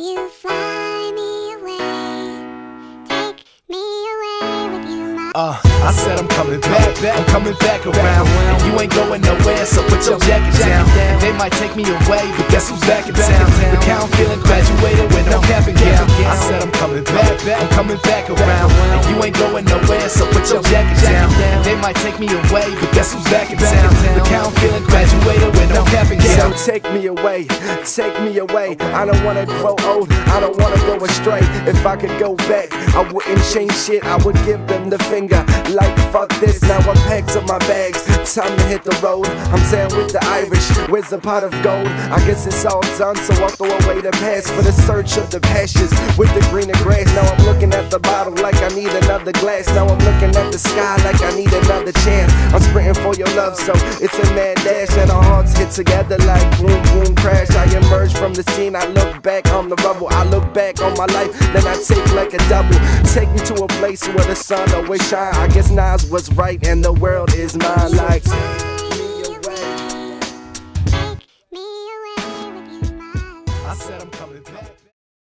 you fly me away? Take me away with you, my I said I'm coming back, I'm coming back around. And you ain't going nowhere, so put your jacket down. They might take me away, but guess who's back in town? Look how I'm feeling, graduated with no cap and gown. I said I'm coming back around. And you ain't going nowhere, so put your jacket down. They might take me away, but guess who's back in town? Look how I'm feeling, graduated with no cap and gown. So take me away, take me away. I don't wanna grow old, I don't wanna go astray. If I could go back, I wouldn't change shit, I would give them the finger. Like fuck this, now I'm packed up my bags, time to hit the road. I'm saying with the Irish, where's the pot of gold? I guess it's all done, so I'll throw away the past for the search of the pastures with the greener grass. Now I'm looking at the bottle like I need another glass. Now I'm looking at the sky like I need another chance. I'm sprinting for your love, so it's a mad dash, and our hearts hit together like boom boom crash. I emerge from the scene, I look back on the rubble, I look back on my life, then I take like a double. Take me to a place where the sun always shine. I guess Nas was right and the world is mine like